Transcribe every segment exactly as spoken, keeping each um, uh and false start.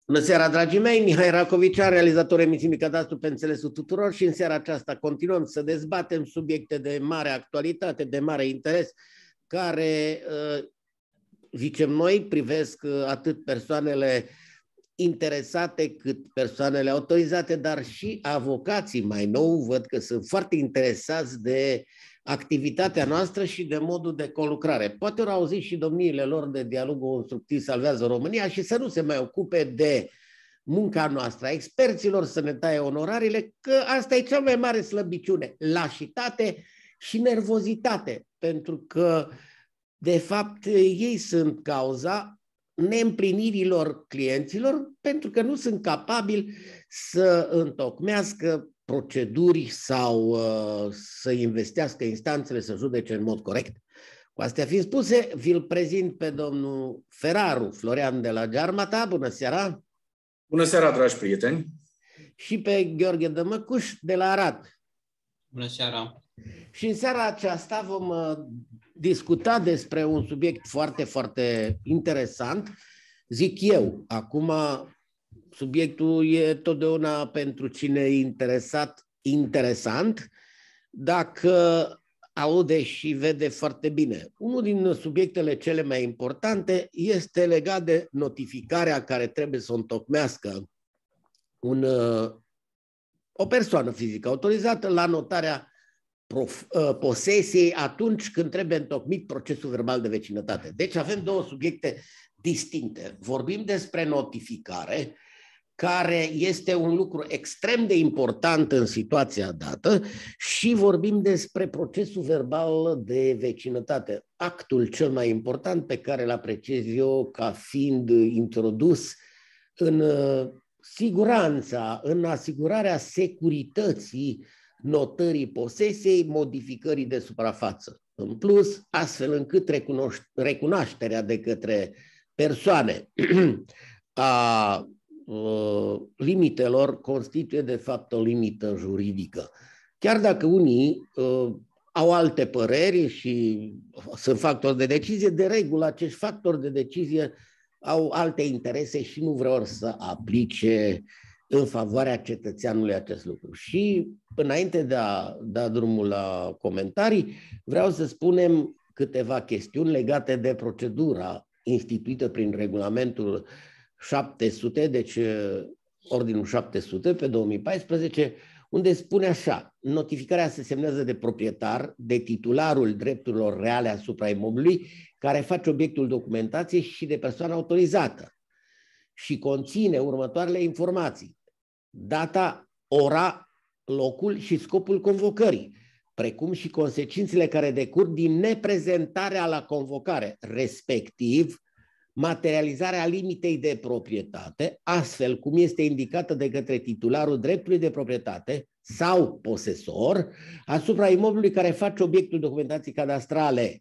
Bună seara, dragii mei! Mihai Racovicea, realizator emisiunii Cadastru pe înțelesul tuturor, și în seara aceasta continuăm să dezbatem subiecte de mare actualitate, de mare interes, care, zicem noi, privesc atât persoanele interesate cât persoanele autorizate, dar și avocații mai nou. Văd că sunt foarte interesați de activitatea noastră și de modul de conlucrare. Poate au auzit și domniile lor de Dialogul Constructiv Salvează România și să nu se mai ocupe de munca noastră a experților, să ne taie onorariile, că asta e cea mai mare slăbiciune, lașitate și nervozitate, pentru că, de fapt, ei sunt cauza neîmplinirilor clienților, pentru că nu sunt capabili să întocmească proceduri sau uh, să investească instanțele să judece în mod corect. Cu astea fiind spuse, vi-l prezint pe domnul Feraru Florian de la Gearmata. Bună seara! Bună seara, dragi prieteni! Și pe Gheorghe Dămăcuș de la Arad. Bună seara! Și în seara aceasta vom uh, discuta despre un subiect foarte, foarte interesant, zic eu. Acum, subiectul e totdeauna pentru cine e interesat, interesant, dacă aude și vede foarte bine. Unul din subiectele cele mai importante este legat de notificarea care trebuie să o întocmească un, o persoană fizică autorizată la notarea posesiei atunci când trebuie întocmit procesul verbal de vecinătate. Deci avem două subiecte distincte. Vorbim despre notificare, care este un lucru extrem de important în situația dată, și vorbim despre procesul verbal de vecinătate, actul cel mai important pe care îl apreciez eu ca fiind introdus în siguranța, în asigurarea securității notării posesiei, modificării de suprafață. În plus, astfel încât recunoașterea de către persoane a limitelor constituie de fapt o limită juridică. Chiar dacă unii uh, au alte păreri și sunt factori de decizie, de regulă acești factori de decizie au alte interese și nu vreau să aplice în favoarea cetățeanului acest lucru. Și înainte de a da drumul la comentarii, vreau să spunem câteva chestiuni legate de procedura instituită prin regulamentul șapte sute, deci ordinul șapte sute pe două mii paisprezece, unde spune așa: notificarea se semnează de proprietar, de titularul drepturilor reale asupra imobilului care face obiectul documentației și de persoana autorizată și conține următoarele informații: data, ora, locul și scopul convocării, precum și consecințele care decurg din neprezentarea la convocare, respectiv materializarea limitei de proprietate, astfel cum este indicată de către titularul dreptului de proprietate sau posesor asupra imobilului care face obiectul documentației cadastrale.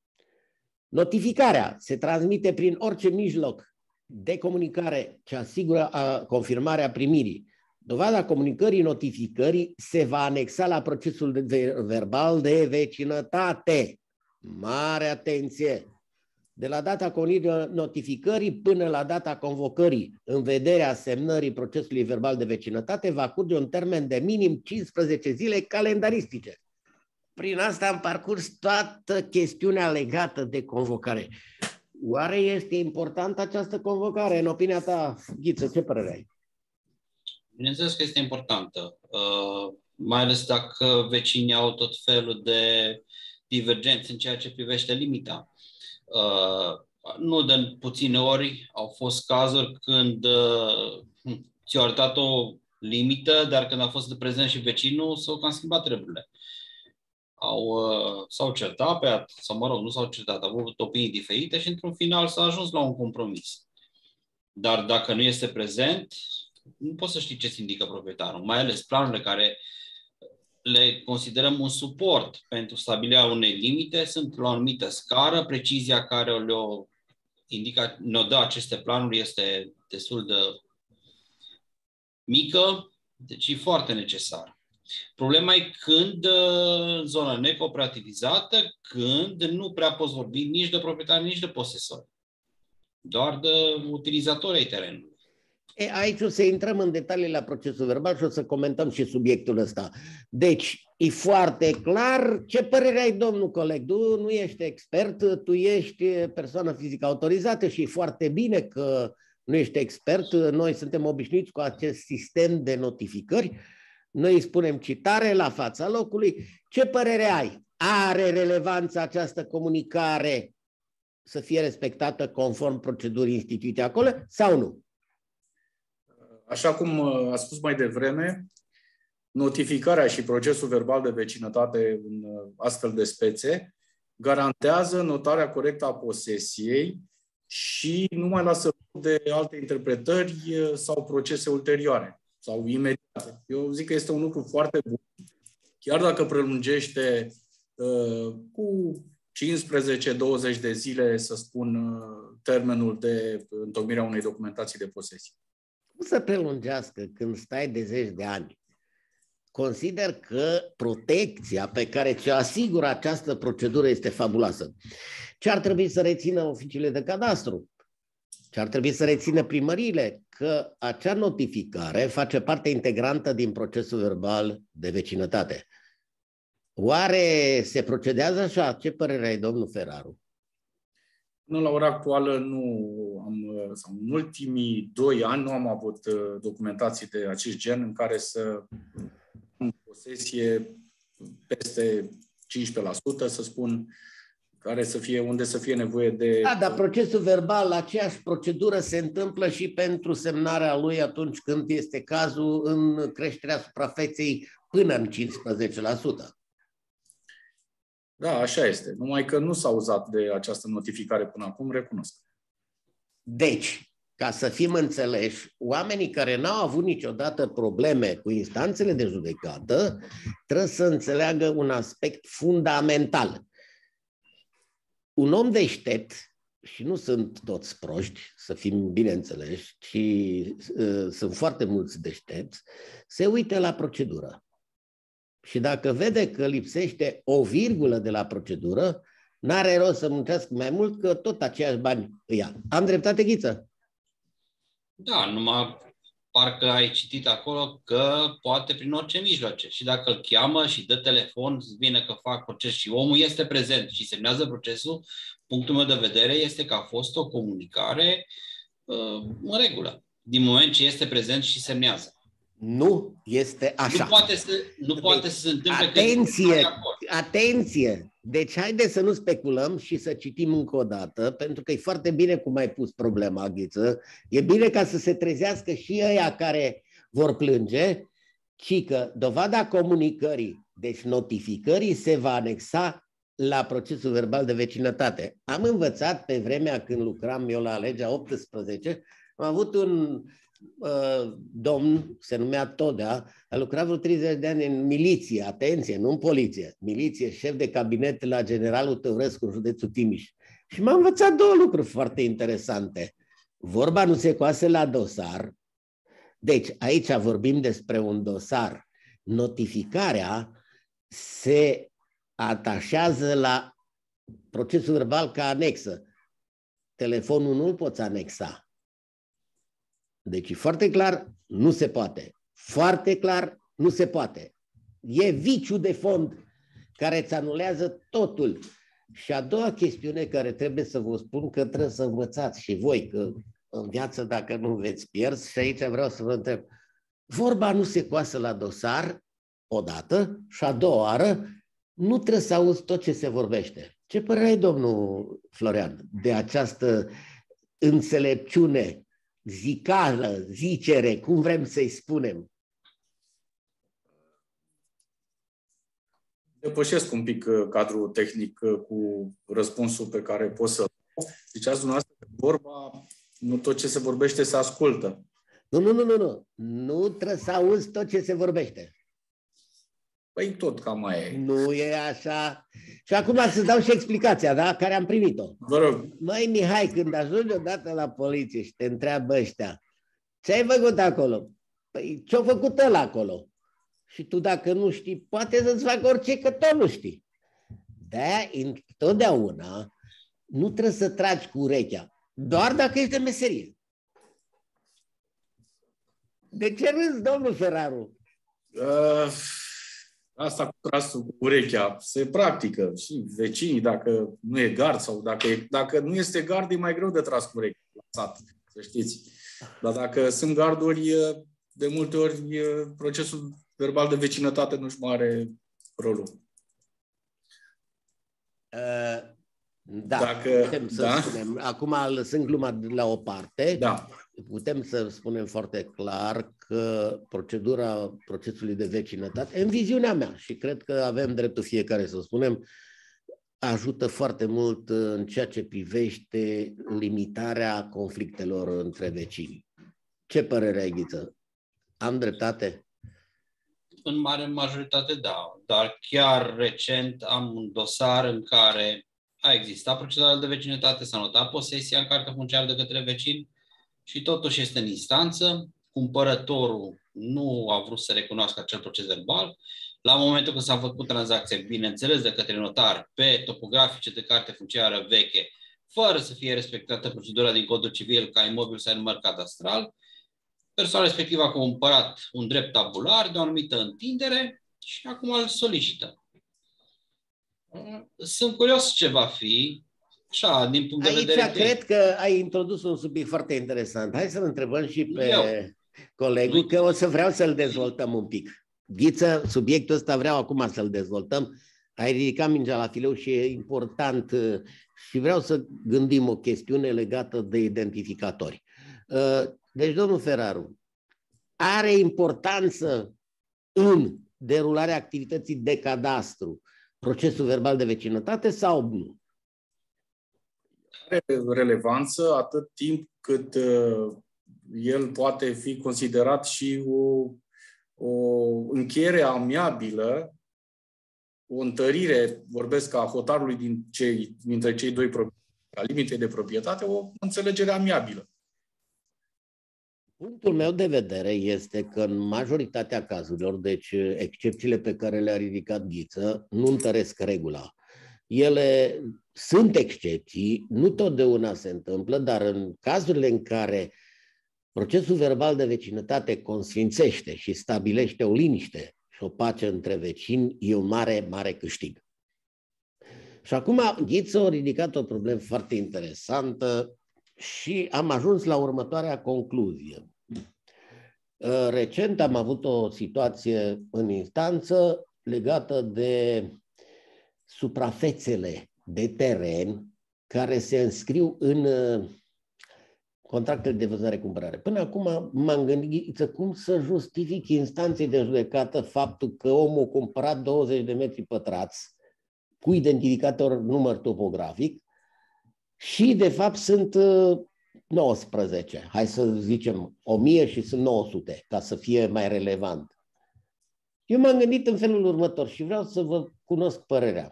Notificarea se transmite prin orice mijloc de comunicare ce asigură confirmarea primirii. Dovada comunicării notificării se va anexa la procesul de verbal de vecinătate. Mare atenție! De la data notificării până la data convocării, în vederea semnării procesului verbal de vecinătate, va curge un termen de minim cincisprezece zile calendaristice. Prin asta am parcurs toată chestiunea legată de convocare. Oare este importantă această convocare? În opinia ta, Ghiță, ce părere ai? Bineînțeles că este importantă, uh, mai ales dacă vecinii au tot felul de divergențe în ceea ce privește limita. Uh, nu de puține ori au fost cazuri când uh, ți-au arătat o limită, dar când a fost prezent și vecinul, s-au cam schimbat treburile. Au, uh, s-au certat, pe, sau mă rog, nu s-au certat, au avut opinii diferite și într-un final s-a ajuns la un compromis. Dar dacă nu este prezent, nu poți să știi ce îți indică proprietarul, mai ales planurile care le considerăm un suport pentru stabilirea unei limite, sunt la o anumită scară, precizia care le-o indică, ne-o dă aceste planuri este destul de mică, deci e foarte necesar. Problema e când în zona necooperativizată, când nu prea poți vorbi nici de proprietar, nici de posesor, doar de utilizatori ai terenului. E, aici o să intrăm în detalii la procesul verbal și o să comentăm și subiectul ăsta. Deci, e foarte clar. Ce părere ai, domnul coleg? Tu nu ești expert, tu ești persoană fizică autorizată și e foarte bine că nu ești expert. Noi suntem obișnuiți cu acest sistem de notificări. Noi îi spunem citare la fața locului. Ce părere ai? Are relevanță această comunicare să fie respectată conform procedurii instituite acolo sau nu? Așa cum a spus mai devreme, notificarea și procesul verbal de vecinătate în astfel de spețe garantează notarea corectă a posesiei și nu mai lasă de alte interpretări sau procese ulterioare sau imediate. Eu zic că este un lucru foarte bun, chiar dacă prelungește uh, cu cincisprezece douăzeci de zile, să spun, uh, termenul de întocmirea unei documentații de posesie. Cum să prelungească când stai de zeci de ani? Consider că protecția pe care ți-o asigură această procedură este fabuloasă. Ce ar trebui să rețină oficiile de cadastru? Ce ar trebui să rețină primăriile? Că acea notificare face parte integrantă din procesul verbal de vecinătate. Oare se procedează așa? Ce părere ai, domnul Feraru? Până la ora actuală, nu am, sau în ultimii doi ani nu am avut documentații de acest gen în care să am posesie peste cincisprezece la sută, să spun, care să fie, unde să fie nevoie de... Da, dar procesul verbal, aceeași procedură se întâmplă și pentru semnarea lui atunci când este cazul în creșterea suprafeței până în cincisprezece la sută. Da, așa este. Numai că nu s-a uzat de această notificare până acum, recunosc. Deci, ca să fim înțeleși, oamenii care n-au avut niciodată probleme cu instanțele de judecată trebuie să înțeleagă un aspect fundamental. Un om deștept, și nu sunt toți proști, să fim bineînțeleși, ci uh, sunt foarte mulți deștepți, se uită la procedură. Și dacă vede că lipsește o virgulă de la procedură, n-are rost să muncească mai mult, că tot aceiași bani îi ia. Am dreptate, Ghiță? Da, numai parcă ai citit acolo că poate prin orice mijloace. Și dacă îl cheamă și dă telefon, vine că fac proces și omul este prezent și semnează procesul, punctul meu de vedere este că a fost o comunicare uh, în regulă, din moment ce este prezent și semnează. Nu este așa. Nu poate să, nu poate deci, să se întâmple... Atenție, atenție! Deci haideți să nu speculăm și să citim încă o dată, pentru că e foarte bine cum ai pus problema, Ghiță. E bine ca să se trezească și ăia care vor plânge, ci că dovada comunicării, deci notificării, se va anexa la procesul verbal de vecinătate. Am învățat pe vremea când lucram eu la legea optsprezece, am avut un... Uh, domn, se numea Todea, a lucrat vreo treizeci de ani în miliție, atenție, nu în poliție, miliție, șef de cabinet la generalul Tăurescu în județul Timiș. Și m-a învățat două lucruri foarte interesante. Vorba nu se coase la dosar. Deci, aici vorbim despre un dosar. Notificarea se atașează la procesul verbal ca anexă. Telefonul nu-l poți anexa. Deci, foarte clar, nu se poate. Foarte clar, nu se poate. E viciu de fond care îți anulează totul. Și a doua chestiune care trebuie să vă spun, că trebuie să învățați și voi, că în viață dacă nu veți pierzi, și aici vreau să vă întreb, vorba nu se coasă la dosar odată și a doua oară nu trebuie să auzi tot ce se vorbește. Ce părere ai, domnul Florian, de această înțelepciune zicală, zicere, cum vrem să-i spunem? Depășesc un pic cadrul tehnic cu răspunsul pe care pot să-l dau. Ziceați dumneavoastră că vorba, nu tot ce se vorbește se ascultă. Nu, nu, nu, nu, nu. Nu trebuie să auzi tot ce se vorbește. Păi tot cam mai e. Nu e așa. Și acum să-ți dau și explicația, da? Care am primit-o. Vă rog. Măi, Mihai, când ajungi odată la poliție și te întreabă ăștia, ce ai făcut acolo? Păi ce-a făcut ăla acolo? Și tu dacă nu știi, poate să-ți facă orice, că tot nu știi. De-aia, întotdeauna, nu trebuie să tragi cu urechea, doar dacă ești de meserie. De ce râzi, domnul Feraru? Uh, asta cu trasul cu urechea se practică și vecinii, dacă nu e gard sau dacă, e, dacă nu este gard, e mai greu de tras cu urechea la sat, să știți. Dar dacă sunt garduri, de multe ori procesul verbal de vecinătate nu-și mai are rolul. Uh, da, Dacă, putem să da? spunem. Acum lăsând gluma la o parte, da. Putem să spunem foarte clar că procedura procesului de vecinătate, în viziunea mea, și cred că avem dreptul fiecare să spunem, ajută foarte mult în ceea ce privește limitarea conflictelor între vecini. Ce părere ai, Ghiță? Am dreptate? În mare majoritate, da. Dar chiar recent am un dosar în care a existat procedura de vecinătate, s-a notat posesia în cartea funciară de către vecini și totuși este în instanță. Cumpărătorul nu a vrut să recunoască acel proces verbal. La momentul când s-a făcut tranzacția, bineînțeles de către notar, pe topografice de carte funciară veche, fără să fie respectată procedura din Codul Civil ca imobil să ai număr cadastral, persoana respectivă a cumpărat un drept tabular de o anumită întindere și acum îl solicită. Sunt curios ce va fi, așa, din punct de Aici vedere... Aici cred că ai introdus un subiect foarte interesant. Hai să-l întrebăm și pe Eu. colegul, că o să vreau să-l dezvoltăm un pic. Ghiță, subiectul ăsta vreau acum să-l dezvoltăm. Ai ridicat mingea la fileu și e important și vreau să gândim o chestiune legată de identificatori. Deci, domnul Feraru, are importanță în derularea activității de cadastru procesul verbal de vecinătate sau nu? Are relevanță atât timp cât uh, el poate fi considerat și o, o încheiere amiabilă, o întărire, vorbesc a hotarului din cei, dintre cei doi proprietari, a limitei de proprietate, o înțelegere amiabilă. Punctul meu de vedere este că în majoritatea cazurilor, deci excepțiile pe care le-a ridicat Ghiță, nu întăresc regula. Ele sunt excepții, nu totdeauna se întâmplă, dar în cazurile în care procesul verbal de vecinătate consfințește și stabilește o liniște și o pace între vecini, e un mare, mare câștig. Și acum Ghiță a ridicat o problemă foarte interesantă și am ajuns la următoarea concluzie. Recent am avut o situație în instanță legată de suprafețele de teren care se înscriu în contractele de vânzare-cumpărare. Până acum m-am gândit cum să justific instanței de judecată faptul că omul a cumpărat douăzeci de metri pătrați cu identificator număr topografic și de fapt sunt nouăsprezece, hai să zicem o mie și sunt nouă sute, ca să fie mai relevant. Eu m-am gândit în felul următor și vreau să vă cunosc părerea.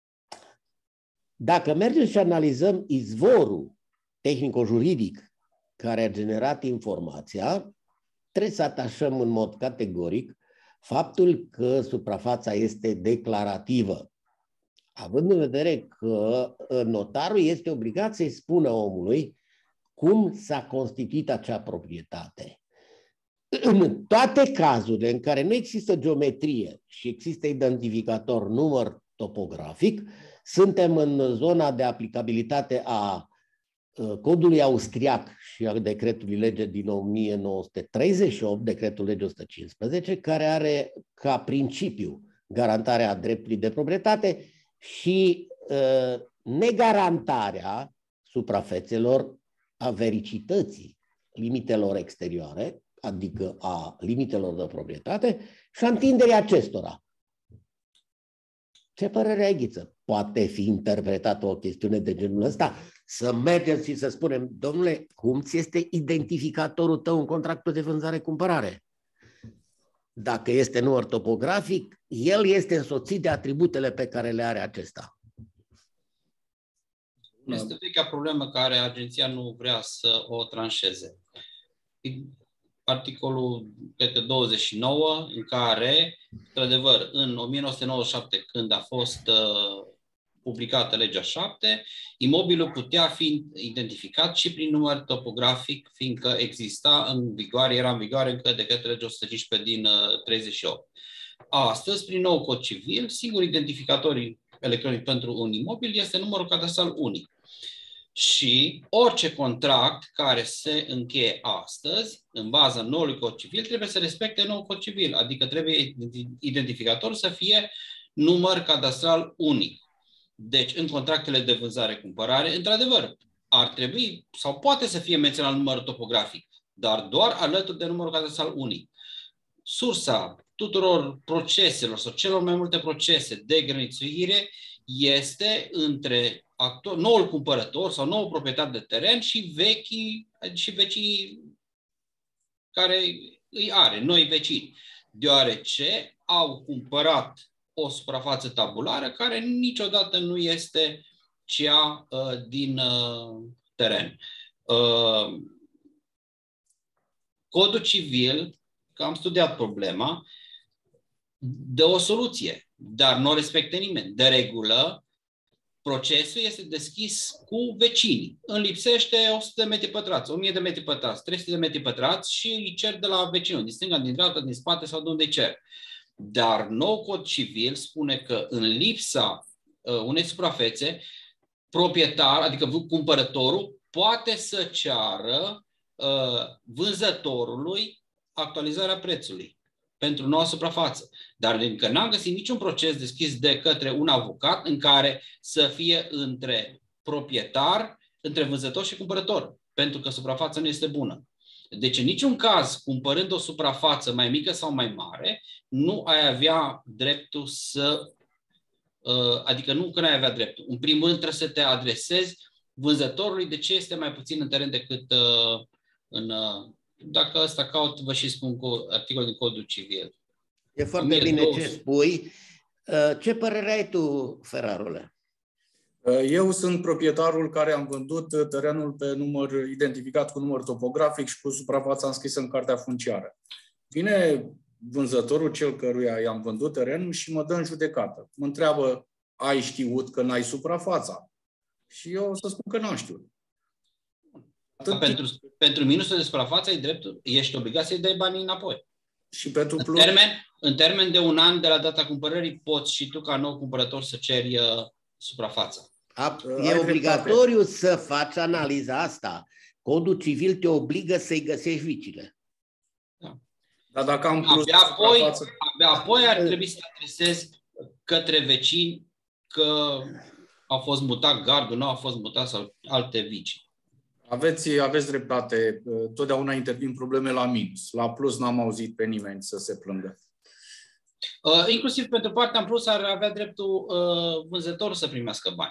Dacă mergem și analizăm izvorul tehnico-juridic care a generat informația, trebuie să atașăm în mod categoric faptul că suprafața este declarativă. Având în vedere că notarul este obligat să-i spună omului cum s-a constituit acea proprietate. În toate cazurile în care nu există geometrie și există identificator număr topografic, suntem în zona de aplicabilitate a codului austriac și a decretului lege din o mie nouă sute treizeci și opt, decretul lege o sută cincisprezece, care are ca principiu garantarea dreptului de proprietate și uh, negarantarea suprafețelor, a vericității limitelor exterioare, adică a limitelor de proprietate și a întinderii acestora. Ce părere ai, Ghiță? Poate fi interpretată o chestiune de genul ăsta? Să mergem și să spunem, domnule, cum ți este identificatorul tău în contractul de vânzare-cumpărare? Dacă este număr topografic, el este însoțit de atributele pe care le are acesta. Este vechea problemă care agenția nu vrea să o tranșeze. Articolul, cred că douăzeci și nouă, în care, într-adevăr, în o mie nouă sute nouăzeci și șapte, când a fost uh, publicată legea șapte, imobilul putea fi identificat și prin număr topografic, fiindcă exista în vigoare, era în vigoare încă de către legea o sută cincisprezece din uh, treizeci și opt. Astăzi, prin nou cod civil, singur identificator electronic pentru un imobil este numărul cadastral unic. Și orice contract care se încheie astăzi, în baza noului cod civil, trebuie să respecte noul cod civil, adică trebuie identificatorul să fie număr cadastral unic. Deci, în contractele de vânzare-cumpărare, într-adevăr, ar trebui sau poate să fie menționat numărul topografic, dar doar alături de numărul cadastral unic. Sursa tuturor proceselor sau celor mai multe procese de grănițuire este între actor, noul cumpărător sau noul proprietar de teren și vechii, și vecii care îi are, noi vecini, deoarece au cumpărat o suprafață tabulară care niciodată nu este cea uh, din uh, teren. Uh, Codul civil, că am studiat problema, dă o soluție, dar nu o respectă nimeni. De regulă, procesul este deschis cu vecinii. Îmi lipsește o sută de metri pătrați, o mie de metri pătrați, trei sute de metri pătrați și îi cer de la vecinul, din stânga, din dreapta, din spate sau de unde îi cer. Dar nou cod civil spune că în lipsa uh, unei suprafețe, proprietar, adică cumpărătorul, poate să ceară uh, vânzătorului actualizarea prețului pentru noua suprafață. Dar încă n-am găsit niciun proces deschis de către un avocat în care să fie între proprietar, între vânzător și cumpărător, pentru că suprafața nu este bună. Deci, în niciun caz, cumpărând o suprafață mai mică sau mai mare, nu ai avea dreptul să... Adică nu că n-ai avea dreptul. În primul rând, trebuie să te adresezi vânzătorului de ce este mai puțin în teren decât în... Dacă ăsta caut, vă și spun cu articol din Codul Civil. E foarte bine ce spui. Ce părere ai tu, Ferrarule? Eu sunt proprietarul care am vândut terenul pe număr identificat cu număr topografic și cu suprafața înscrisă în cartea funciară. Vine vânzătorul, cel căruia i-am vândut terenul, și mă dă în judecată. Mă întreabă, ai știut că n-ai suprafața? Și eu o să spun că n-am știut. Pentru, pentru minusul de suprafață ai dreptul, ești obligat să-i dai banii înapoi. Și pentru în plus... Termen, în termen de un an de la data cumpărării poți și tu ca nou cumpărător să ceri uh, suprafața. A, e ai obligatoriu dreptate. Să faci analiza asta. Codul civil te obligă să-i găsești vicile. Da. Dar dacă am plus abia, apoi, abia apoi ar trebui să te adresezi către vecini că a fost mutat gardul, nu a fost mutat sau alte vicini. Aveți, aveți dreptate. Totdeauna intervin probleme la minus. La plus n-am auzit pe nimeni să se plângă. Uh, inclusiv pentru partea în plus ar avea dreptul uh, vânzătorul să primească bani.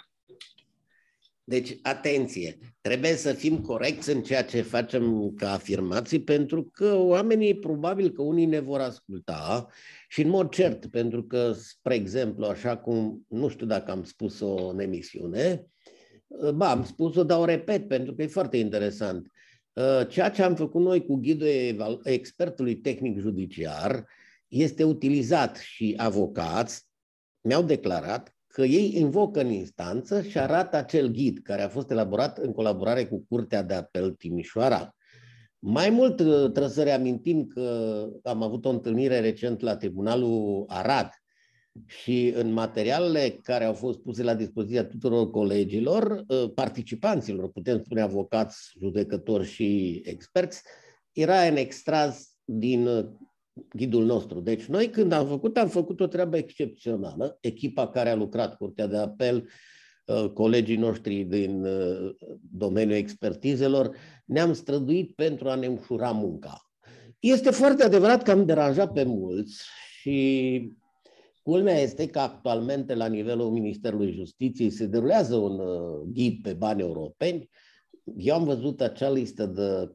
Deci, atenție, trebuie să fim corecți în ceea ce facem ca afirmații, pentru că oamenii, probabil că unii ne vor asculta și în mod cert, pentru că, spre exemplu, așa cum, nu știu dacă am spus-o în emisiune, ba, am spus-o, dar o repet, pentru că e foarte interesant. Ceea ce am făcut noi cu ghidul expertului tehnic judiciar este utilizat și avocați mi-au declarat că ei invocă în instanță și arată acel ghid care a fost elaborat în colaborare cu Curtea de Apel Timișoara. Mai mult, trebuie să reamintim că am avut o întâlnire recent la Tribunalul Arad și în materialele care au fost puse la dispoziția tuturor colegilor, participanților, putem spune avocați, judecători și experți, era în extras din ghidul nostru. Deci noi când am făcut, am făcut o treabă excepțională. Echipa care a lucrat, Curtea de Apel, colegii noștri din domeniul expertizelor, ne-am străduit pentru a ne ușura munca. Este foarte adevărat că am deranjat pe mulți și culmea este că actualmente la nivelul Ministerului Justiției se derulează un ghid pe bani europeni. Eu am văzut acea listă de,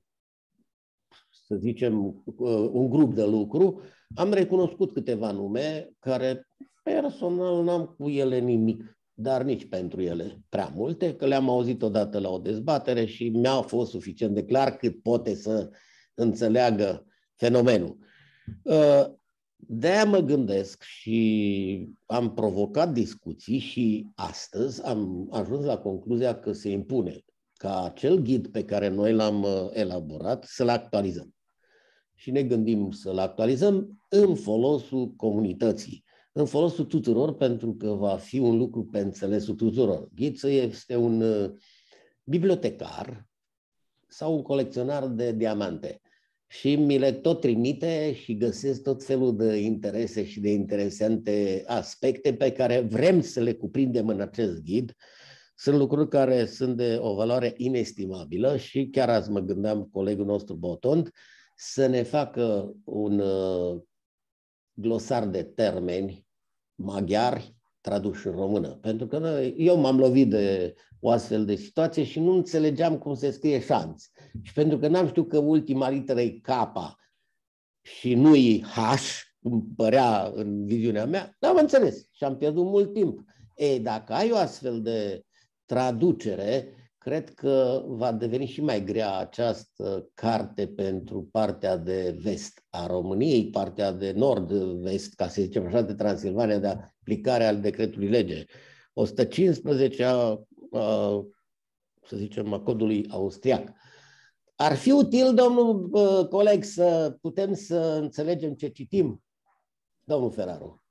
să zicem, un grup de lucru, am recunoscut câteva nume care personal n-am cu ele nimic, dar nici pentru ele prea multe, că le-am auzit odată la o dezbatere și mi-a fost suficient de clar cât poate să înțeleagă fenomenul. De-aia mă gândesc și am provocat discuții și astăzi am ajuns la concluzia că se impune ca acel ghid pe care noi l-am elaborat să-l actualizăm. Și ne gândim să-l actualizăm în folosul comunității, în folosul tuturor, pentru că va fi un lucru pe înțelesul tuturor. Ghid este un bibliotecar sau un colecționar de diamante și mi le tot trimite și găsesc tot felul de interese și de interesante aspecte pe care vrem să le cuprindem în acest ghid. Sunt lucruri care sunt de o valoare inestimabilă și chiar azi mă gândeam colegul nostru Botond să ne facă un uh, glosar de termeni maghiari traduși în română. Pentru că noi, eu m-am lovit de o astfel de situație și nu înțelegeam cum se scrie șanț. Și pentru că n-am știut că ultima literă e K și nu e H, cum părea în viziunea mea, n-am înțeles și am pierdut mult timp. Ei, dacă ai o astfel de traducere, cred că va deveni și mai grea această carte pentru partea de vest a României, partea de nord-vest, ca să zicem așa, de Transilvania, de aplicare al decretului lege o sută cincisprezece a, a, să zicem, a codului austriac. Ar fi util, domnul uh, coleg, să putem să înțelegem ce citim? Domnul Ferraru.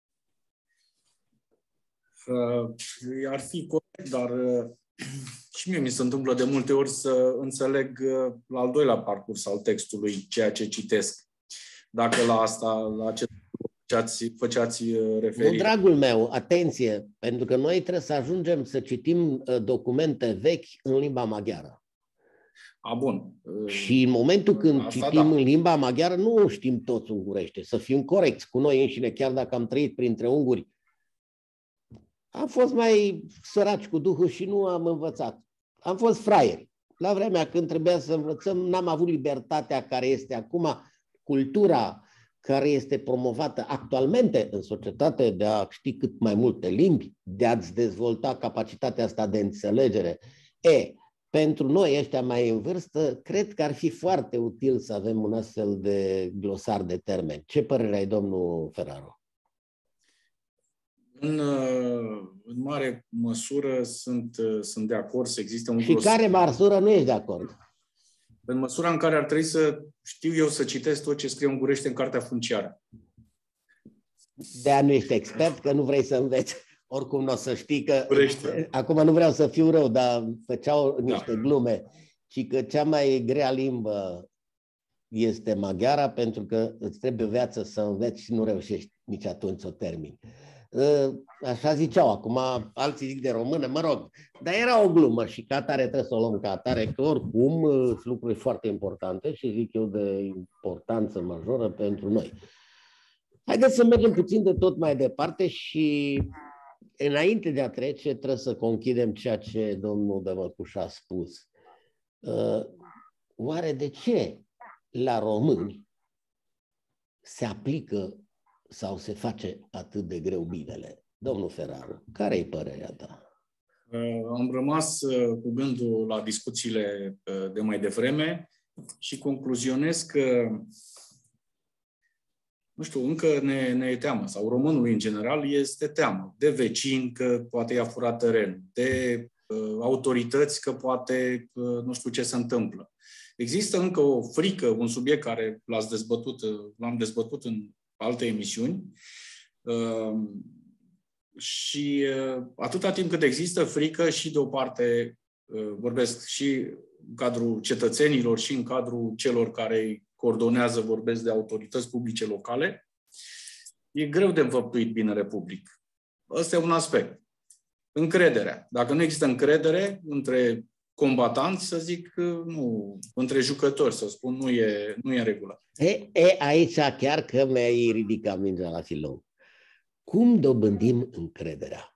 Uh, ar fi corect, dar uh, și mie mi se întâmplă de multe ori să înțeleg uh, la al doilea parcurs al textului ceea ce citesc. Dacă la asta, la ce făceați, făceați referire. Nu, dragul meu, atenție, pentru că noi trebuie să ajungem să citim uh, documente vechi în limba maghiară. A, bun. Și în momentul când Asta citim da. în limba maghiară, nu știm toți ungurește, să fim corecți cu noi înșine, chiar dacă am trăit printre unguri. Am fost mai săraci cu Duhul și nu am învățat. Am fost fraieri. La vremea când trebuia să învățăm, n-am avut libertatea care este acum, cultura care este promovată actualmente în societate de a ști cât mai multe limbi, de a-ți dezvolta capacitatea asta de înțelegere. E, pentru noi, ăștia mai în vârstă, cred că ar fi foarte util să avem un astfel de glosar de termeni. Ce părere ai, domnul Ferraru? În, în mare măsură sunt, sunt de acord să existe un Și glosar. care măsură nu ești de acord? În măsura în care ar trebui să știu eu să citesc tot ce scrie ungurește în cartea funciară. De-aia nu ești expert, că nu vrei să înveți. Oricum nu o să știi că... Ungurește. Acum nu vreau să fiu rău, dar făceau niște Da. glume. Și că cea mai grea limbă este maghiara, pentru că îți trebuie viață să înveți și nu reușești nici atunci să o termini. Așa ziceau, acum alții zic de română, mă rog, dar era o glumă și ca atare trebuie să o luăm ca atare, că oricum sunt lucruri foarte importante și zic eu de importanță majoră pentru noi. Haideți să mergem puțin de tot mai departe și înainte de a trece trebuie să conchidem ceea ce domnul Dămăcuș a spus. Oare de ce la români se aplică sau se face atât de greu binele? Domnul Ferraru, care-i părerea ta? Am rămas cu gândul la discuțiile de mai devreme și concluzionez că, nu știu, încă ne, ne e teamă, sau românului în general este teamă de vecini că poate i-a furat teren, de uh, autorități că poate uh, nu știu ce se întâmplă. Există încă o frică, un subiect care l-ați dezbătut, l-am dezbătut în alte emisiuni, uh, și uh, atâta timp cât există frică și de o parte, uh, vorbesc și în cadrul cetățenilor și în cadrul celor care coordonează, vorbesc de autorități publice locale, e greu de înfăptuit binele public. Ăsta e un aspect. Încrederea. Dacă nu există încredere între combatanți, să zic, nu, între jucători, să spun, nu e, nu e în regulă. E, e, aici chiar că mi-ai ridicat mingea la filou. Cum dobândim încrederea?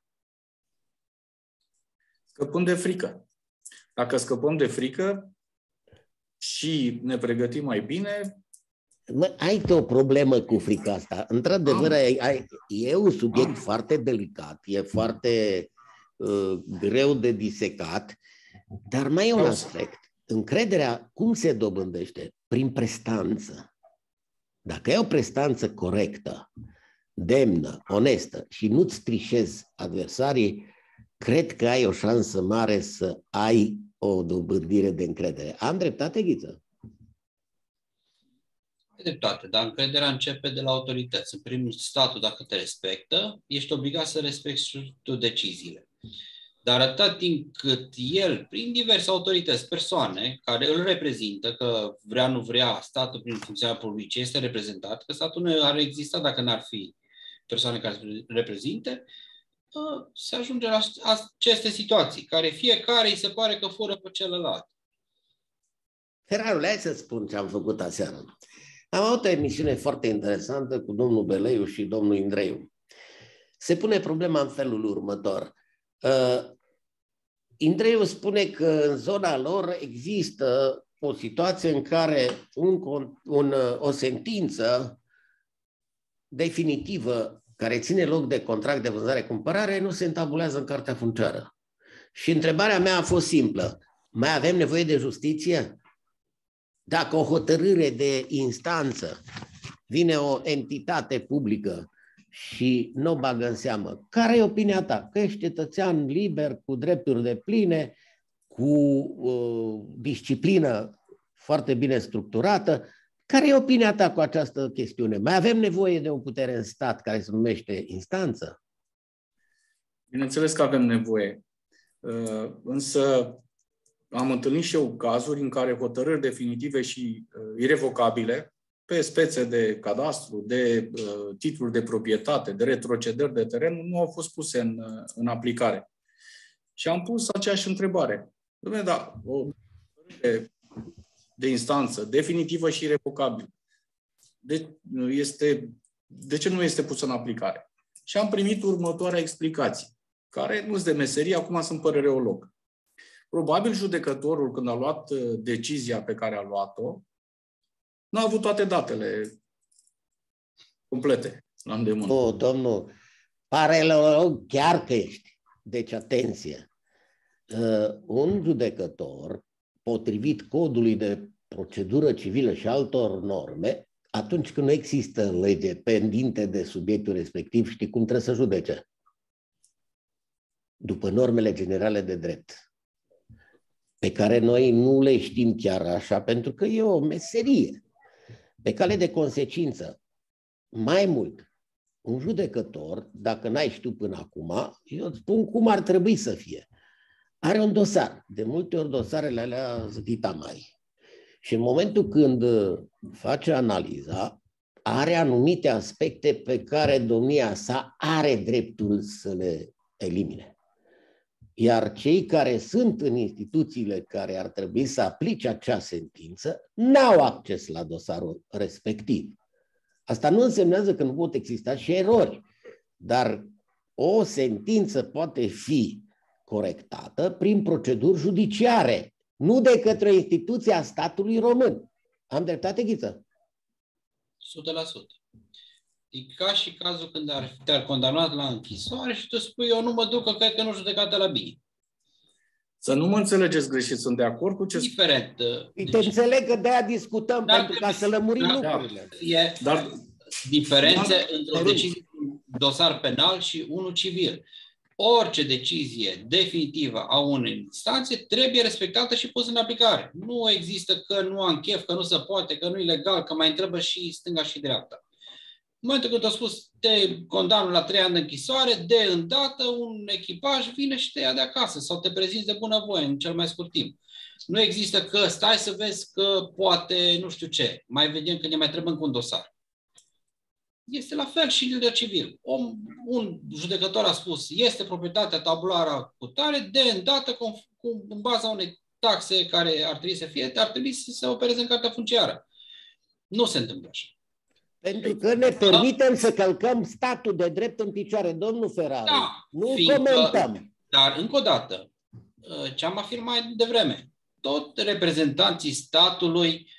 Scăpăm de frică. Dacă scăpăm de frică și ne pregătim mai bine... Mă, ai o problemă cu frica asta. Într-adevăr, ai, ai, e un subiect am. foarte delicat, e foarte uh, greu de disecat, dar mai e un aspect. Încrederea, cum se dobândește? Prin prestanță. Dacă ai o prestanță corectă, demnă, onestă și nu-ți trișezi adversarii, cred că ai o șansă mare să ai o dobândire de încredere. Am dreptate, Ghiță? Ai dreptate, dar încrederea începe de la autorități. În primul statul, dacă te respectă, ești obligat să respecti și tu deciziile. Dar atâta timp cât el, prin diverse autorități, persoane care îl reprezintă, că vrea, nu vrea, statul prin funcționarea publică este reprezentat, că statul nu ar exista dacă n-ar fi persoane care se reprezinte, se ajunge la aceste situații, care fiecare îi se pare că fură pe celălalt. Ferarule, hai să spun ce am făcut aseară. Am avut o emisiune foarte interesantă cu domnul Beleiu și domnul Indreiu. Se pune problema în felul următor. Uh, Indreiu spune că în zona lor există o situație în care un, un, o sentință definitivă care ține loc de contract de vânzare-cumpărare nu se întabulează în cartea funciară. Și întrebarea mea a fost simplă. Mai avem nevoie de justiție? Dacă o hotărâre de instanță vine o entitate publică și nu o bagă în seamă, care e opinia ta? Că ești cetățean liber, cu drepturi depline, cu uh, disciplină foarte bine structurată. Care e opinia ta cu această chestiune? Mai avem nevoie de o putere în stat care se numește instanță? Bineînțeles că avem nevoie. Însă am întâlnit și eu cazuri în care hotărâri definitive și irevocabile pe spețe de cadastru, de titluri de proprietate, de retrocedări de teren, nu au fost puse în, în aplicare. Și am pus aceeași întrebare. Dom'le, da, o hotărâre de instanță, definitivă și irrevocabilă. De, este, de ce nu este pusă în aplicare? Și am primit următoarea explicație, care nu-s de meserie, acum sunt părereolog. Probabil judecătorul, când a luat decizia pe care a luat-o, n-a avut toate datele complete la îndemână. Nu, domnul, părereolog chiar că ești. Deci, atenție. Uh, un judecător, potrivit codului de procedură civilă și altor norme, atunci când nu există lege pendinte de subiectul respectiv, știi cum trebuie să judece? După normele generale de drept, pe care noi nu le știm chiar așa, pentru că e o meserie. Pe cale de consecință, mai mult, un judecător, dacă n-ai știut până acum, eu îți spun cum ar trebui să fie. Are un dosar. De multe ori dosarele alea zădita mai. Și în momentul când face analiza, are anumite aspecte pe care domnia sa are dreptul să le elimine. Iar cei care sunt în instituțiile care ar trebui să aplice acea sentință, n-au acces la dosarul respectiv. Asta nu însemnează că nu pot exista și erori, dar o sentință poate fi corectată prin proceduri judiciare, nu de către instituția statului român. Am dreptate, Ghiță? o sută la sută. E ca și cazul când ar, te-ar condamnat la închisoare și tu spui, eu nu mă duc, că cred că nu judecată la bine. Să nu mă înțelegeți greșit, sunt de acord cu ce Diferent. Deci, te înțeleg că de-aia discutăm, dar pentru ca să lămurim da, lucrurile. E dar, diferențe dar, între o decizie dosar penal și unul civil. Orice decizie definitivă a unei instanțe trebuie respectată și pusă în aplicare. Nu există că nu am chef, că nu se poate, că nu e legal, că mai întrebă și stânga și dreapta. În momentul când a spus te condamnă la trei ani de închisoare, de îndată un echipaj vine și te ia de acasă sau te prezinți de bunăvoie în cel mai scurt timp. Nu există că stai să vezi că poate nu știu ce, mai vedem că ne mai trebuie încă un dosar. Este la fel și în civil. Om, un judecător a spus, este proprietatea tabulară cu tare, de îndată, cu, cu, în baza unei taxe care ar trebui să fie, ar trebui să se opereze în cartea funciară. Nu se întâmplă așa. Pentru că ne permitem să călcăm statul de drept în picioare, domnul Ferrari. Da, nu fiindcă, comentăm. Dar, încă o dată, ce am afirmat mai devreme, tot reprezentanții statului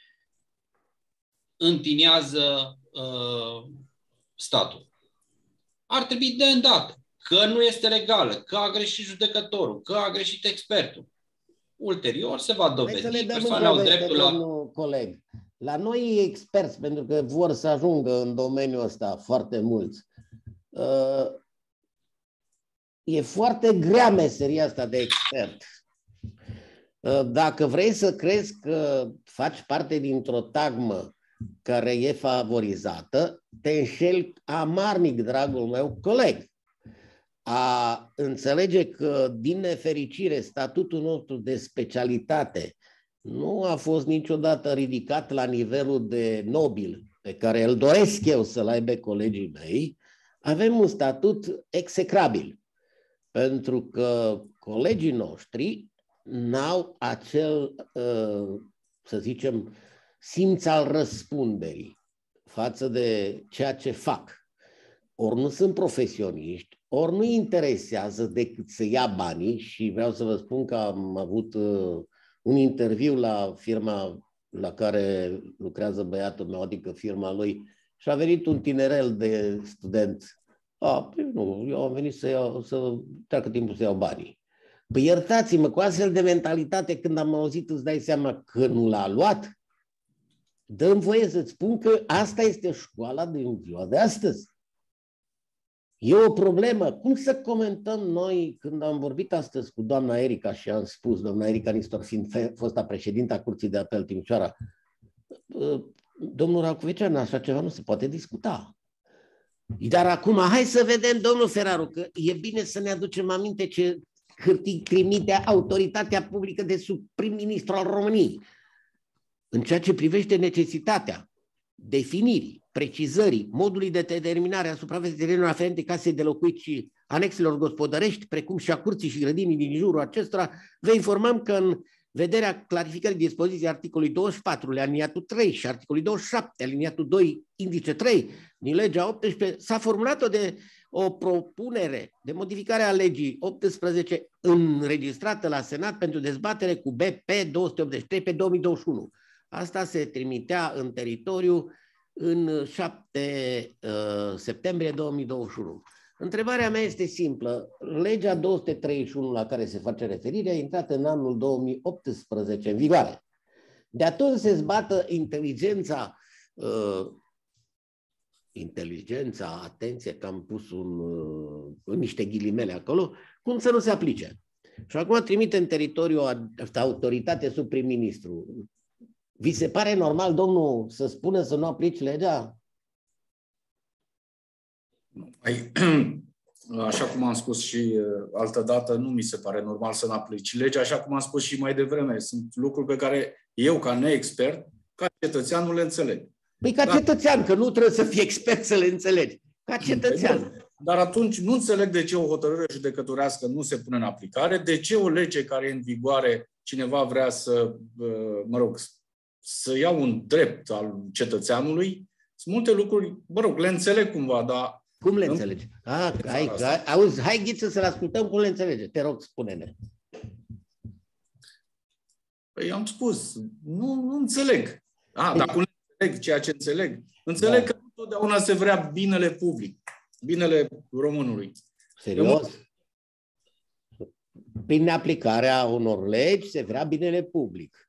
întinează uh, statul. Ar trebui de îndată că nu este legală, că a greșit judecătorul, că a greșit expertul. Ulterior se va dovedi, persoanele au dreptul la... Domnul coleg. la noi experți, pentru că vor să ajungă în domeniul ăsta foarte mulți, e foarte grea meseria asta de expert. Dacă vrei să crezi că faci parte dintr-o tagmă care e favorizată, te înșeli amarnic, dragul meu coleg. A înțelege că, din nefericire, statutul nostru de specialitate nu a fost niciodată ridicat la nivelul de nobil pe care îl doresc eu să-l aibă colegii mei, avem un statut execrabil. Pentru că colegii noștri n-au acel, să zicem, simț al răspunderii față de ceea ce fac. Ori nu sunt profesioniști, ori nu interesează decât să ia banii și vreau să vă spun că am avut un interviu la firma la care lucrează băiatul meu, adică firma lui, și a venit un tinerel de student. A, păi nu, eu am venit să, iau, să treacă timpul să iau banii. Păi iertați-mă, cu astfel de mentalitate, când am auzit, îți dai seama că nu l-a luat? Dă-mi voie să-ți spun că asta este școala din ziua de astăzi. E o problemă. Cum să comentăm noi, când am vorbit astăzi cu doamna Erica și am spus, doamna Erica Nistor fiind fosta președintă a Curții de Apel Timișoara, domnul Racovecean, așa ceva nu se poate discuta. Dar acum, hai să vedem, domnul Feraru, că e bine să ne aducem aminte ce hârtii trimite autoritatea publică de sub prim-ministru al României în ceea ce privește necesitatea definirii, precizării, modului de determinare a suprafeței terenurilor aferente casei de locuit și anexelor gospodărești, precum și a curții și grădinii din jurul acestora, vă informăm că în vederea clarificării dispoziției articolului douăzeci și patru, aliniatul trei și articolului douăzeci și șapte, aliniatul doi, indice trei, din legea optsprezece, s-a formulat o, de, o propunere de modificare a legii optsprezece înregistrată la Senat pentru dezbatere cu B P două sute optzeci și trei pe două mii douăzeci și unu. Asta se trimitea în teritoriu în șapte uh, septembrie două mii douăzeci și unu. Întrebarea mea este simplă. Legea două sute treizeci și unu la care se face referire a intrat în anul două mii optsprezece în vigoare. De atunci se zbată inteligența, uh, inteligența, atenție că am pus un, uh, în niște ghilimele acolo, cum să nu se aplice. Și acum trimite în teritoriu asta autoritate sub prim-ministru. Vi se pare normal, domnul, să spună să nu aplici legea? Așa cum am spus și altă dată, nu mi se pare normal să nu aplici legea, așa cum am spus și mai devreme. Sunt lucruri pe care eu, ca neexpert, ca cetățean, nu le înțeleg. Păi ca cetățean, că nu trebuie să fii expert să le înțelegi. Ca cetățean. Dar atunci nu înțeleg de ce o hotărâre judecătorească nu se pune în aplicare, de ce o lege care e în vigoare cineva vrea să, mă rog, să ia un drept al cetățeanului. Sunt multe lucruri, mă rog, le înțeleg cumva, dar... Cum le înțelegi? Ah, hai, hai, auzi, hai Ghiță să-l ascultăm cum le înțelege. Te rog, spune-ne. Păi am spus, nu, nu înțeleg. Ah, dar cum înțeleg ceea ce înțeleg? Înțeleg da. Că întotdeauna se vrea binele public, binele românului. Serios? Prin aplicarea unor legi se vrea binele public.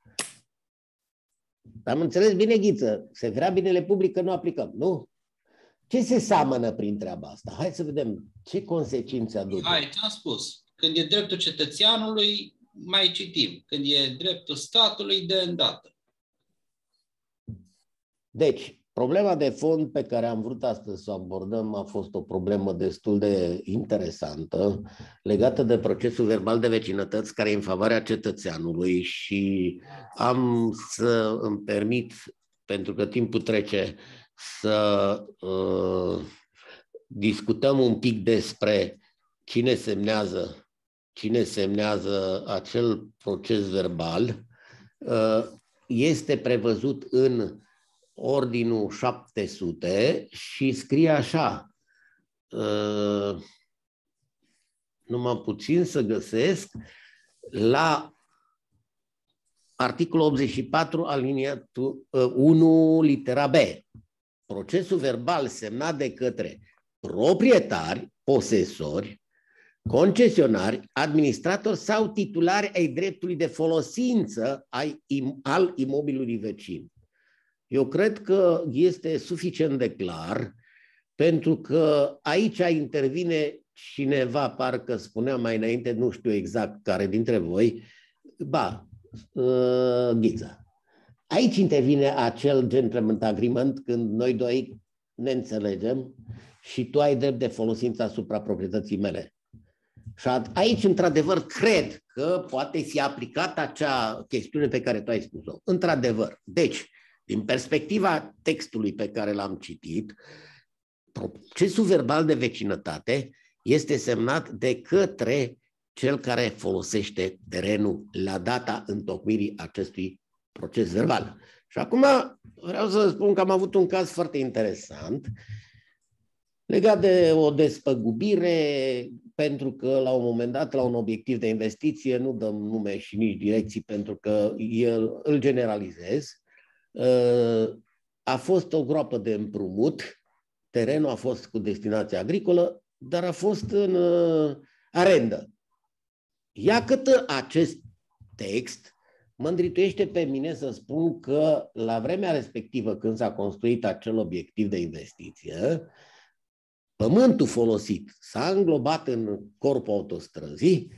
Am înțeles bine, Ghiță, se vrea binele public că nu aplicăm, nu? Ce se seamănă prin treaba asta? Hai să vedem ce consecințe aduce. Hai, ți-am spus. Când e dreptul cetățeanului, mai citim. Când e dreptul statului, de îndată. Deci, problema de fond pe care am vrut astăzi să o abordăm a fost o problemă destul de interesantă, legată de procesul verbal de vecinătăți care e în favoarea cetățeanului și am să îmi permit, pentru că timpul trece, să uh, discutăm un pic despre cine semnează, cine semnează acel proces verbal. Uh, este prevăzut în Ordinul șapte sute și scrie așa, uh, numai puțin să găsesc, la articolul optzeci și patru, aliniatul uh, unu, litera B. Procesul verbal semnat de către proprietari, posesori, concesionari, administratori sau titulari ai dreptului de folosință al imobilului vecin. Eu cred că este suficient de clar, pentru că aici intervine cineva, parcă spunea mai înainte, nu știu exact care dintre voi, ba, uh, Ghiță. Aici intervine acel gentleman agreement când noi doi ne înțelegem și tu ai drept de folosință asupra proprietății mele. Și aici, într-adevăr, cred că poate fi aplicată acea chestiune pe care tu ai spus-o. Într-adevăr. Deci, din perspectiva textului pe care l-am citit, procesul verbal de vecinătate este semnat de către cel care folosește terenul la data întocmirii acestui proces verbal. Și acum vreau să spun că am avut un caz foarte interesant legat de o despăgubire, pentru că la un moment dat, la un obiectiv de investiție, nu dăm nume și nici direcții pentru că el, îl generalizez, a fost o groapă de împrumut, terenul a fost cu destinație agricolă, dar a fost în arendă. Iată acest text mă îndrituiește pe mine să spun că la vremea respectivă, când s-a construit acel obiectiv de investiție, pământul folosit s-a înglobat în corpul autostrăzii,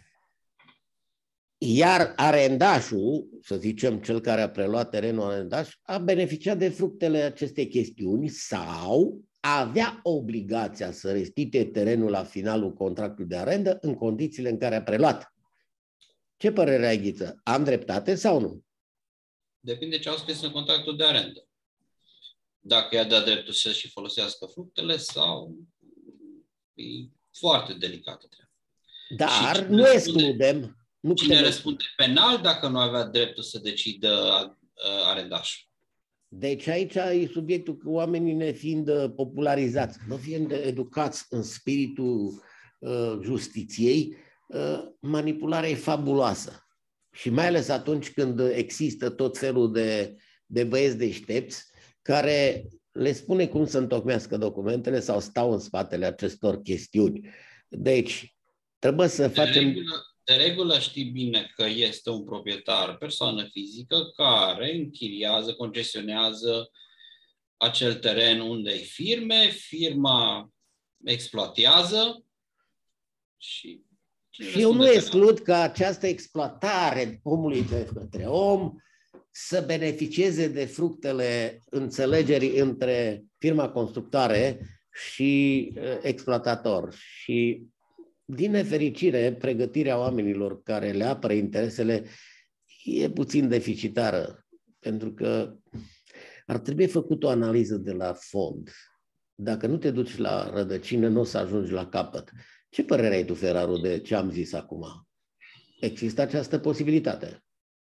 iar arendașul, să zicem cel care a preluat terenul arendaș, a beneficiat de fructele acestei chestiuni sau avea obligația să restituie terenul la finalul contractului de arendă în condițiile în care a preluat. Ce părere ai, Ghiță? Am dreptate sau nu? Depinde ce au scris în contractul de arendă. Dacă i-a dat dreptul să și folosească fructele sau... E foarte delicată treaba. Dar nu excludem. Nu cine răspunde penal dacă nu avea dreptul să decidă arendașul? Deci aici e subiectul că oamenii ne fiind popularizați, nu fiind educați în spiritul uh, justiției, uh, manipularea e fabuloasă. Și mai ales atunci când există tot felul de, de băieți deștepți care le spune cum să întocmească documentele sau stau în spatele acestor chestiuni. Deci, trebuie să de facem... Regulă, de regulă știi bine că este un proprietar, persoană fizică, care închiriază, concesionează acel teren unde e firme, firma exploatează și... Și eu nu exclud că această exploatare omului de către om să beneficieze de fructele înțelegerii între firma constructoare și exploatator. Și, din nefericire, pregătirea oamenilor care le apără interesele e puțin deficitară, pentru că ar trebui făcut o analiză de la fond. Dacă nu te duci la rădăcină, nu o să ajungi la capăt. Ce părere ai tu, Feraru, de ce am zis acum? Există această posibilitate?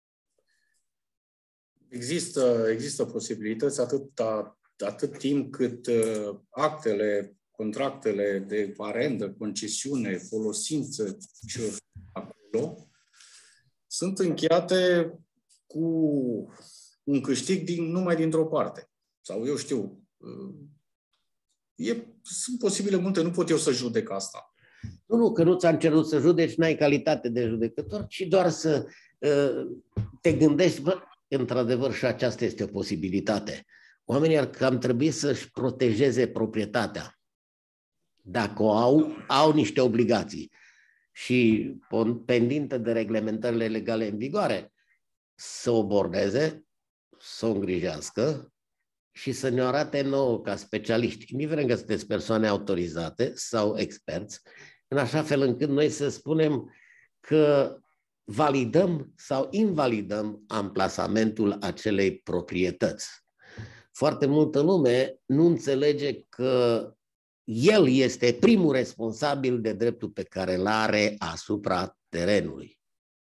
Există, există posibilități atât, atât timp cât uh, actele, contractele de arendă, concesiune, folosință și acolo sunt încheiate cu un câștig din, numai dintr-o parte. Sau eu știu, uh, e, sunt posibile multe, nu pot eu să judec asta. Nu, nu, că nu ți-am cerut să judeci, n-ai calitate de judecător, ci doar să uh, te gândești, bă, într-adevăr și aceasta este o posibilitate. Oamenii ar cam trebui să-și protejeze proprietatea. Dacă o au, au niște obligații. Și pendinte de reglementările legale în vigoare, să o bordeze, să o îngrijească și să ne arate nouă ca specialiști, indiferent că sunteți persoane autorizate sau experți, în așa fel încât noi să spunem că validăm sau invalidăm amplasamentul acelei proprietăți. Foarte multă lume nu înțelege că el este primul responsabil de dreptul pe care îl are asupra terenului.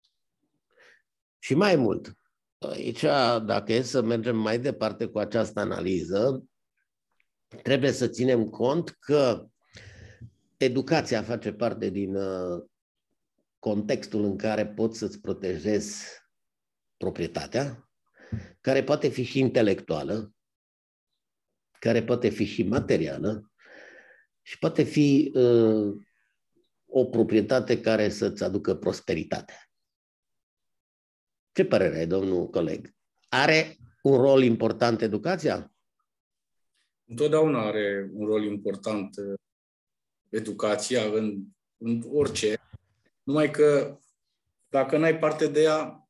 Și mai mult, aici, dacă e să mergem mai departe cu această analiză, trebuie să ținem cont că educația face parte din contextul în care poți să-ți protejezi proprietatea, care poate fi și intelectuală, care poate fi și materială și poate fi uh, o proprietate care să-ți aducă prosperitate. Ce părere ai, domnul coleg? Are un rol important educația? Întotdeauna are un rol important educația în, în orice. Numai că dacă n-ai parte de ea...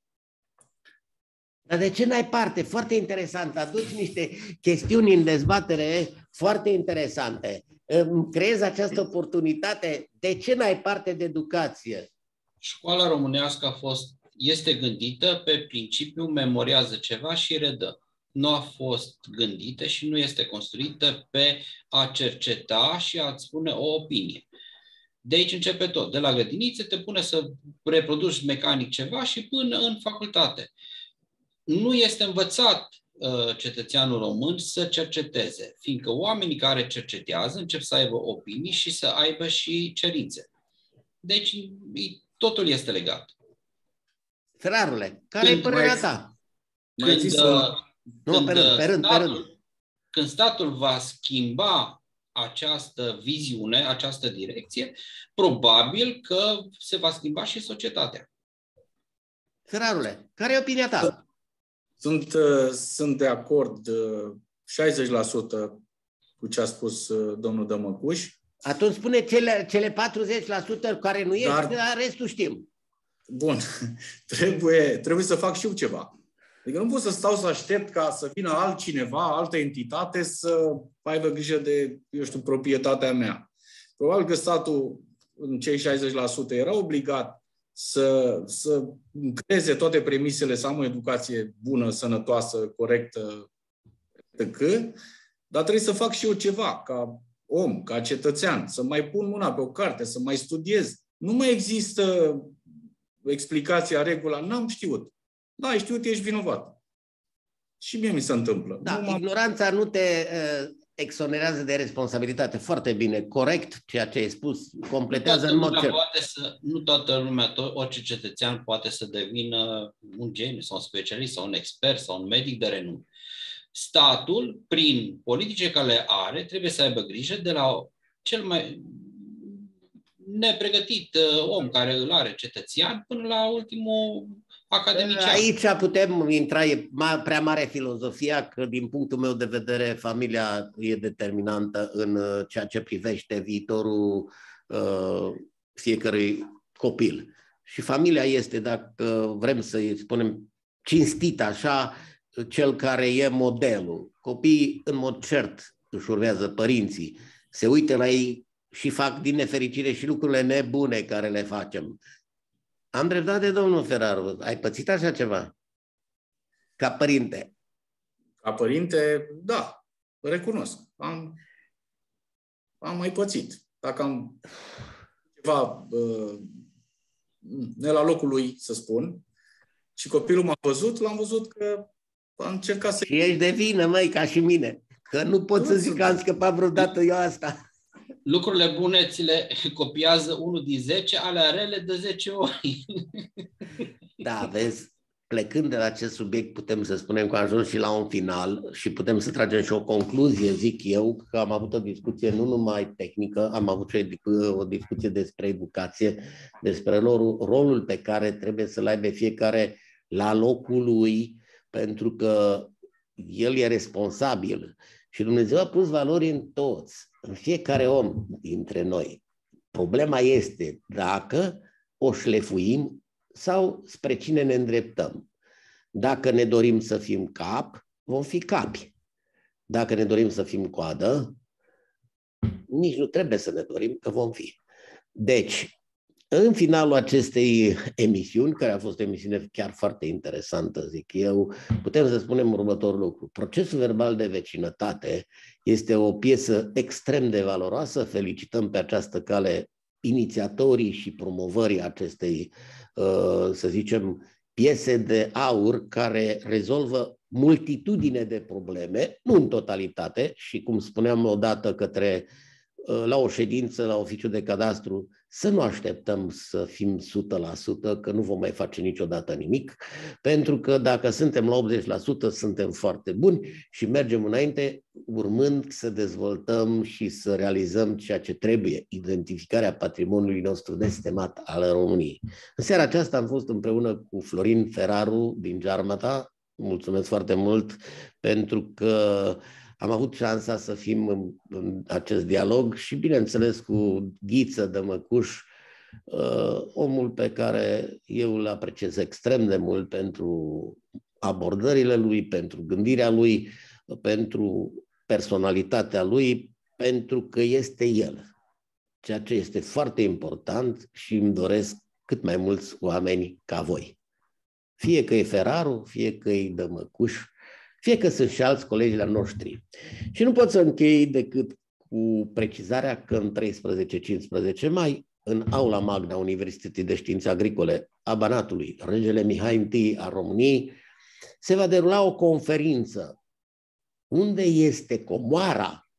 Dar de ce n-ai parte? Foarte interesant. Aduci niște chestiuni în dezbatere foarte interesante. Creezi această oportunitate. De ce n-ai parte de educație? Școala românească a fost, este gândită pe principiu memoriază ceva și redă. Nu a fost gândită și nu este construită pe a cerceta și a-ți spune o opinie. De aici începe tot. De la grădiniță te pune să reproduci mecanic ceva și până în facultate. Nu este învățat uh, cetățeanul român să cerceteze, fiindcă oamenii care cercetează încep să aibă opinii și să aibă și cerințe. Deci totul este legat. Ferarule, care e părerea ta? Când, când, uh, nu, când, pe rând, pe rând, statul, pe rând. când statul va schimba această viziune, această direcție, probabil că se va schimba și societatea. Ferarule, care e opinia ta? Sunt, sunt de acord șaizeci la sută cu ce a spus domnul Dămăcuș. Atunci spune cele, cele patruzeci la sută care nu ești, dar, dar restul știm. Bun, trebuie, trebuie să fac și eu ceva. Adică nu pot să stau să aștept ca să vină altcineva, altă entitate să aibă grijă de, eu știu, proprietatea mea. Probabil că statul, în cei șaizeci la sută, era obligat să, să creeze toate premisele, să am o educație bună, sănătoasă, corectă, etc. Dar trebuie să fac și eu ceva, ca om, ca cetățean, să mai pun mâna pe o carte, să mai studiez. Nu mai există explicația, regula, n-am știut. Da, ai știut, ești vinovat. Și mie mi se întâmplă. Da, nu ignoranța nu te uh, exonerează de responsabilitate. Foarte bine, corect, ceea ce ai spus, completează în mod cert. Să, nu toată lumea, tot, orice cetățean poate să devină un geniu sau un specialist sau un expert sau un medic de renume. Statul, prin politice care le are, trebuie să aibă grijă de la cel mai nepregătit uh, om care îl are cetățean până la ultimul academician. Aici putem intra, e prea mare filozofia, că din punctul meu de vedere familia e determinantă în ceea ce privește viitorul uh, fiecărui copil. Și familia este, dacă vrem să-i spunem cinstit așa, cel care e modelul. Copiii, în mod cert, își urmează părinții, se uită la ei și fac din nefericire și lucrurile nebune care le facem. Am dreptate, domnul Feraru. Ai pățit așa ceva? Ca părinte. Ca părinte, da. Recunosc. Am, am mai pățit. Dacă am ceva uh, ne la locul lui, să spun, și copilul m-a văzut, l-am văzut că a încercat să... Și ești de vină, măi, ca și mine. Că nu pot nu să zic că am scăpat vreodată eu asta. Lucrurile bune ți le copiază unul din zece, alea rele de zece ori. Da, vezi, plecând de la acest subiect, putem să spunem că am ajuns și la un final și putem să tragem și o concluzie, zic eu, că am avut o discuție nu numai tehnică, am avut și o discuție despre educație, despre rolul pe care trebuie să-l aibă fiecare la locul lui, pentru că el e responsabil și Dumnezeu a pus valori în toți, în fiecare om dintre noi. Problema este dacă o șlefuim sau spre cine ne îndreptăm. Dacă ne dorim să fim cap, vom fi capi. Dacă ne dorim să fim coadă, nici nu trebuie să ne dorim, că vom fi. Deci, în finalul acestei emisiuni, care a fost o emisiune chiar foarte interesantă, zic eu, putem să spunem următorul lucru. Procesul verbal de vecinătate este o piesă extrem de valoroasă. Felicităm pe această cale inițiatorii și promovării acestei, să zicem, piese de aur care rezolvă multitudine de probleme, nu în totalitate, și cum spuneam odată către la o ședință, la oficiul de cadastru, să nu așteptăm să fim o sută la sută, că nu vom mai face niciodată nimic, pentru că dacă suntem la optzeci la sută, suntem foarte buni și mergem înainte, urmând să dezvoltăm și să realizăm ceea ce trebuie, identificarea patrimoniului nostru nestemat al României. În seara aceasta am fost împreună cu Florin Feraru din Gearmata, mulțumesc foarte mult pentru că am avut șansa să fim în, în acest dialog și, bineînțeles, cu Ghiță Dămăcuș, uh, omul pe care eu îl apreciez extrem de mult pentru abordările lui, pentru gândirea lui, pentru personalitatea lui, pentru că este el. Ceea ce este foarte important și îmi doresc cât mai mulți oameni ca voi. Fie că e Ferraru, fie că e Dămăcuș, fie că sunt și alți colegi la noștri. Și nu pot să închei decât cu precizarea că în treisprezece cincisprezece mai, în aula magna Universității de Științe Agricole a Banatului, Regele Mihai întâi al României, se va derula o conferință. Unde este comoara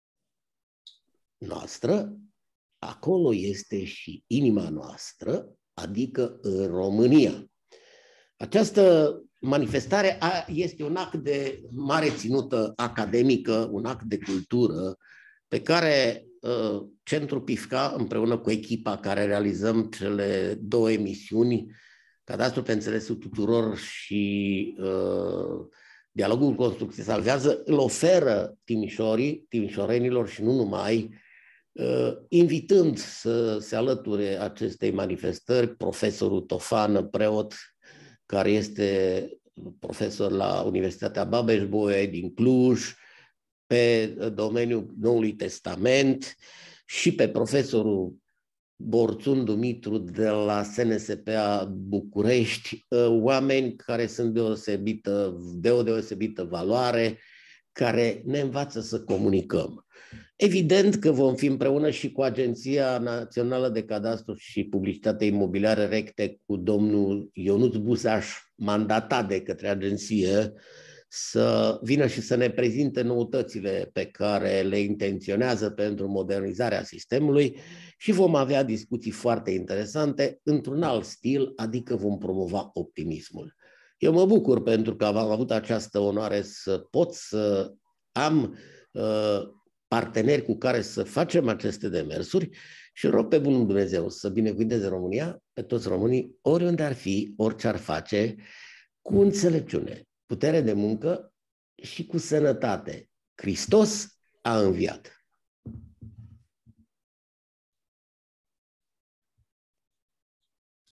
noastră, acolo este și inima noastră, adică în România. Această manifestare este un act de mare ținută academică, un act de cultură pe care uh, Centrul PIFCA, împreună cu echipa care realizăm cele două emisiuni, Cadastru pe înțelesul tuturor și uh, Dialogul Construcție Salvează, îl oferă Timișorii, timișorenilor și nu numai, uh, invitând să se alăture acestei manifestări profesorul Tofană, preot, care este profesor la Universitatea Babeș-Bolyai din Cluj, pe domeniul Noului Testament și pe profesorul Borțun Dumitru de la S N S P A București, oameni care sunt deosebită, de o deosebită valoare, care ne învață să comunicăm. Evident că vom fi împreună și cu Agenția Națională de Cadastru și Publicitate Imobiliară Recte, cu domnul Ionuț Busaș, mandatat de către agenție, să vină și să ne prezinte noutățile pe care le intenționează pentru modernizarea sistemului și vom avea discuții foarte interesante într-un alt stil, adică vom promova optimismul. Eu mă bucur pentru că am avut această onoare să pot să am uh, parteneri cu care să facem aceste demersuri și rog pe bunul Dumnezeu să binecuvânteze România, pe toți românii, oriunde ar fi, orice ar face, cu înțelepciune, putere de muncă și cu sănătate. Hristos a înviat!